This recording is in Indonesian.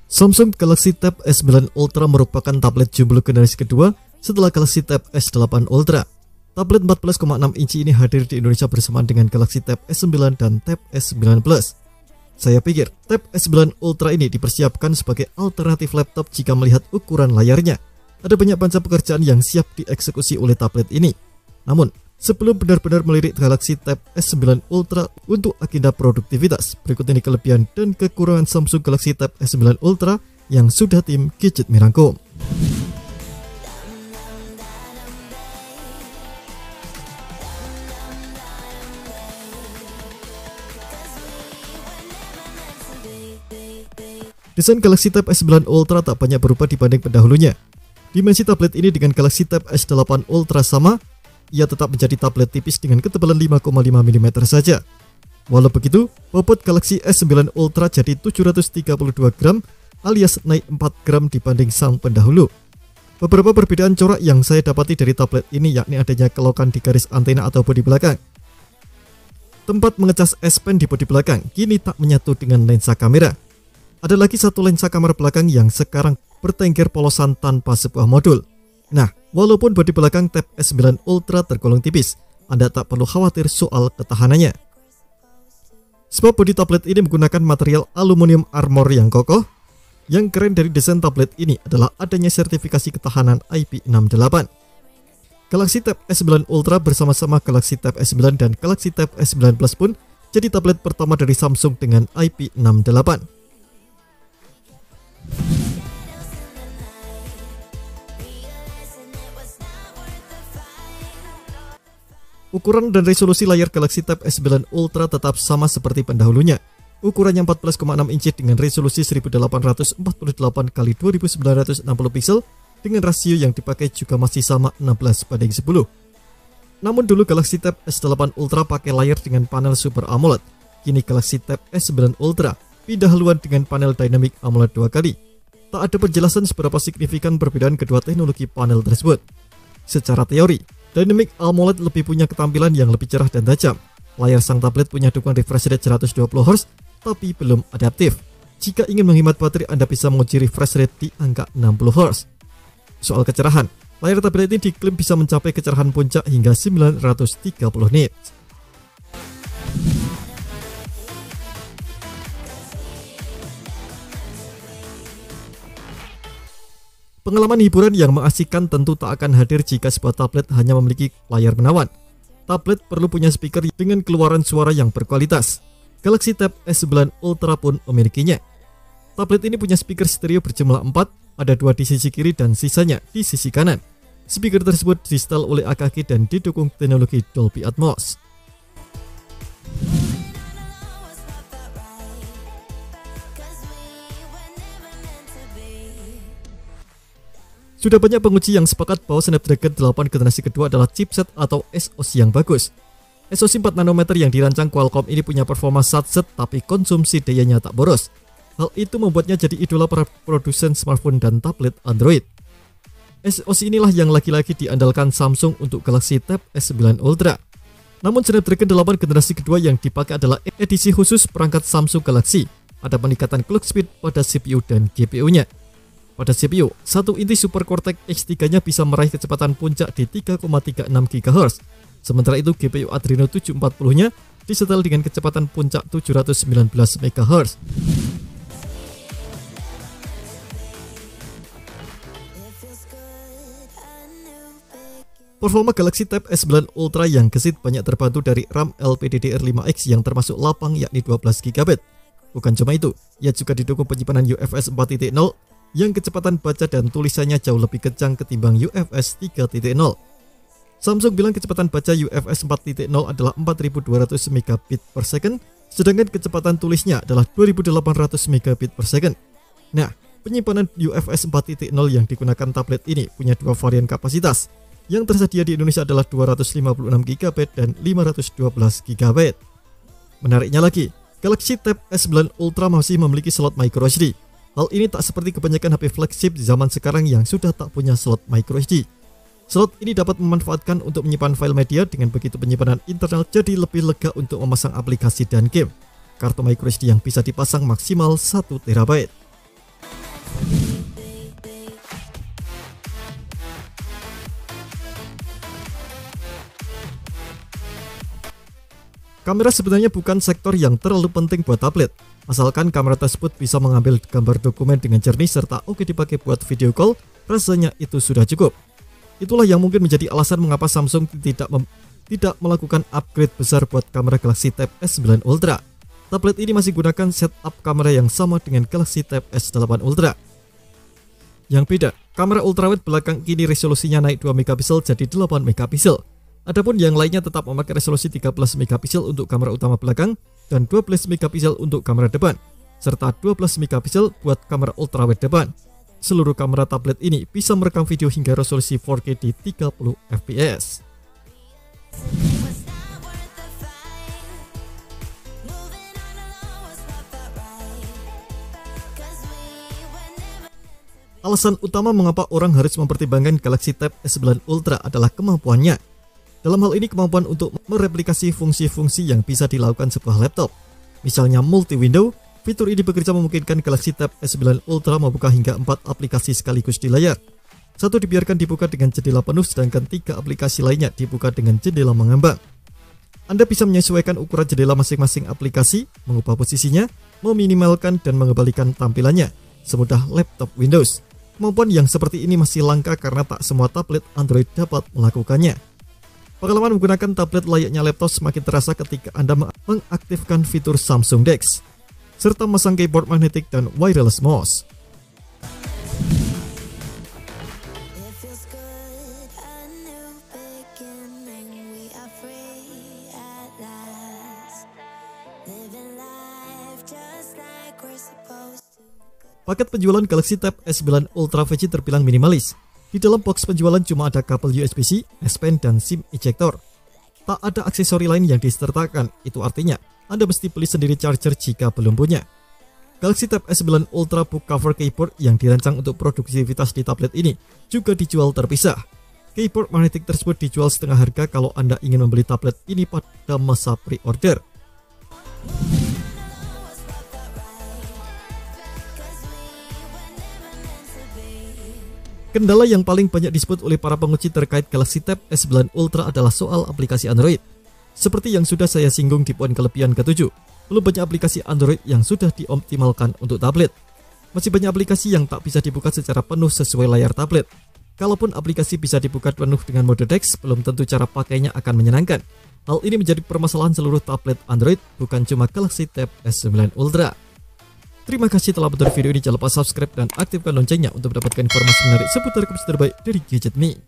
Samsung Galaxy Tab S9 Ultra merupakan tablet jumbo generasi kedua setelah Galaxy Tab S8 Ultra. Tablet 14,6 inci ini hadir di Indonesia bersamaan dengan Galaxy Tab S9 dan Tab S9 Plus. Saya pikir Tab S9 Ultra ini dipersiapkan sebagai alternatif laptop jika melihat ukuran layarnya. Ada banyak panca pekerjaan yang siap dieksekusi oleh tablet ini. Namun, sebelum benar-benar melirik Galaxy Tab S9 Ultra untuk agenda produktivitas, berikut ini kelebihan dan kekurangan Samsung Galaxy Tab S9 Ultra yang sudah tim Gadget merangkum. Desain Galaxy Tab S9 Ultra tak banyak berubah dibanding pendahulunya. Dimensi tablet ini dengan Galaxy Tab S8 Ultra sama, ia tetap menjadi tablet tipis dengan ketebalan 5,5 mm saja. Walau begitu, bobot Galaxy S9 Ultra jadi 732 gram alias naik 4 gram dibanding sang pendahulu. Beberapa perbedaan corak yang saya dapati dari tablet ini yakni adanya kelokan di garis antena atau bodi belakang. Tempat mengecas S Pen di bodi belakang kini tak menyatu dengan lensa kamera. Ada lagi satu lensa kamera belakang yang sekarang bertengger polosan tanpa sebuah modul. Nah, walaupun bodi belakang Tab S9 Ultra tergolong tipis, Anda tak perlu khawatir soal ketahanannya. Sebab bodi tablet ini menggunakan material aluminium armor yang kokoh. Yang keren dari desain tablet ini adalah adanya sertifikasi ketahanan IP68. Galaxy Tab S9 Ultra bersama-sama Galaxy Tab S9 dan Galaxy Tab S9 Plus pun jadi tablet pertama dari Samsung dengan IP68. Ukuran dan resolusi layar Galaxy Tab S9 Ultra tetap sama seperti pendahulunya. Ukurannya 14,6 inci dengan resolusi 1848 x 2960 pixel dengan rasio yang dipakai juga masih sama 16:10. Namun dulu Galaxy Tab S8 Ultra pakai layar dengan panel Super AMOLED. Kini Galaxy Tab S9 Ultra pindah haluan dengan panel Dynamic AMOLED 2 kali. Tak ada penjelasan seberapa signifikan perbedaan kedua teknologi panel tersebut. Secara teori, Dynamic AMOLED lebih punya ketampilan yang lebih cerah dan tajam. Layar sang tablet punya dukungan refresh rate 120Hz, tapi belum adaptif. Jika ingin menghemat baterai, Anda bisa menguji refresh rate di angka 60Hz. Soal kecerahan, layar tablet ini diklaim bisa mencapai kecerahan puncak hingga 930 nits. Pengalaman hiburan yang mengasihkan tentu tak akan hadir jika sebuah tablet hanya memiliki layar menawan. Tablet perlu punya speaker dengan keluaran suara yang berkualitas. Galaxy Tab S9 Ultra pun memilikinya. Tablet ini punya speaker stereo berjumlah 4, ada 2 di sisi kiri dan sisanya di sisi kanan. Speaker tersebut di-install oleh AKG dan didukung teknologi Dolby Atmos. Sudah banyak penguji yang sepakat bahwa Snapdragon 8 generasi kedua adalah chipset atau SoC yang bagus. SoC 4 nanometer yang dirancang Qualcomm ini punya performa satset tapi konsumsi dayanya tak boros. Hal itu membuatnya jadi idola para produsen smartphone dan tablet Android. SoC inilah yang lagi-lagi diandalkan Samsung untuk Galaxy Tab S9 Ultra. Namun Snapdragon 8 generasi kedua yang dipakai adalah edisi khusus perangkat Samsung Galaxy. Ada peningkatan clock speed pada CPU dan GPU-nya. Pada CPU, 1 inti Super Cortex X3-nya bisa meraih kecepatan puncak di 3,36 GHz. Sementara itu GPU Adreno 740-nya disetel dengan kecepatan puncak 719 MHz. Performa Galaxy Tab S9 Ultra yang gesit banyak terbantu dari RAM LPDDR5X yang termasuk lapang yakni 12 GB. Bukan cuma itu, ia juga didukung penyimpanan UFS 4.0 yang kecepatan baca dan tulisannya jauh lebih kencang ketimbang UFS 3.0. Samsung bilang kecepatan baca UFS 4.0 adalah 4200 megabit per second, sedangkan kecepatan tulisnya adalah 2800 megabit per second. Nah, penyimpanan UFS 4.0 yang digunakan tablet ini punya 2 varian kapasitas. Yang tersedia di Indonesia adalah 256 GB dan 512 GB. Menariknya lagi, Galaxy Tab S9 Ultra masih memiliki slot microSD. Hal ini tak seperti kebanyakan HP flagship di zaman sekarang yang sudah tak punya slot microSD. Slot ini dapat memanfaatkan untuk menyimpan file media, dengan begitu penyimpanan internal jadi lebih lega untuk memasang aplikasi dan game. Kartu microSD yang bisa dipasang maksimal 1 TB. Kamera sebenarnya bukan sektor yang terlalu penting buat tablet, asalkan kamera tersebut bisa mengambil gambar dokumen dengan jernih serta oke dipakai buat video call, rasanya itu sudah cukup. Itulah yang mungkin menjadi alasan mengapa Samsung tidak melakukan upgrade besar buat kamera Galaxy Tab S9 Ultra. Tablet ini masih gunakan setup kamera yang sama dengan Galaxy Tab S8 Ultra. Yang beda, kamera ultrawide belakang kini resolusinya naik 2 megapiksel jadi 8 megapiksel. Adapun yang lainnya tetap memakai resolusi 13 megapiksel untuk kamera utama belakang dan 12 megapiksel untuk kamera depan, serta 12 megapiksel buat kamera ultrawide depan. Seluruh kamera tablet ini bisa merekam video hingga resolusi 4K di 30 fps. Alasan utama mengapa orang harus mempertimbangkan Galaxy Tab S9 Ultra adalah kemampuannya. Dalam hal ini kemampuan untuk mereplikasi fungsi-fungsi yang bisa dilakukan sebuah laptop. Misalnya multi-window, fitur ini bekerja memungkinkan Galaxy Tab S9 Ultra membuka hingga 4 aplikasi sekaligus di layar. Satu dibiarkan dibuka dengan jendela penuh sedangkan 3 aplikasi lainnya dibuka dengan jendela mengambang. Anda bisa menyesuaikan ukuran jendela masing-masing aplikasi, mengubah posisinya, meminimalkan dan mengembalikan tampilannya, semudah laptop Windows. Kemampuan yang seperti ini masih langka karena tak semua tablet Android dapat melakukannya. Pengalaman menggunakan tablet layaknya laptop semakin terasa ketika Anda mengaktifkan fitur Samsung DeX, serta memasang keyboard magnetik dan wireless mouse. Paket penjualan Galaxy Tab S9 Ultra 5G terbilang minimalis. Di dalam box penjualan cuma ada kabel USB-C, S Pen, dan SIM ejector. Tak ada aksesori lain yang disertakan, itu artinya Anda mesti beli sendiri charger jika belum punya. Galaxy Tab S9 Ultra book cover keyboard yang dirancang untuk produktivitas di tablet ini juga dijual terpisah. Keyboard magnetik tersebut dijual setengah harga kalau Anda ingin membeli tablet ini pada masa pre-order. Kendala yang paling banyak disebut oleh para penguji terkait Galaxy Tab S9 Ultra adalah soal aplikasi Android. Seperti yang sudah saya singgung di poin kelebihan ke-7, belum banyak aplikasi Android yang sudah dioptimalkan untuk tablet. Masih banyak aplikasi yang tak bisa dibuka secara penuh sesuai layar tablet. Kalaupun aplikasi bisa dibuka penuh dengan mode DeX, belum tentu cara pakainya akan menyenangkan. Hal ini menjadi permasalahan seluruh tablet Android, bukan cuma Galaxy Tab S9 Ultra. Terima kasih telah menonton video ini, jangan lupa subscribe dan aktifkan loncengnya untuk mendapatkan informasi menarik seputar komputer terbaik dari Gadget Me.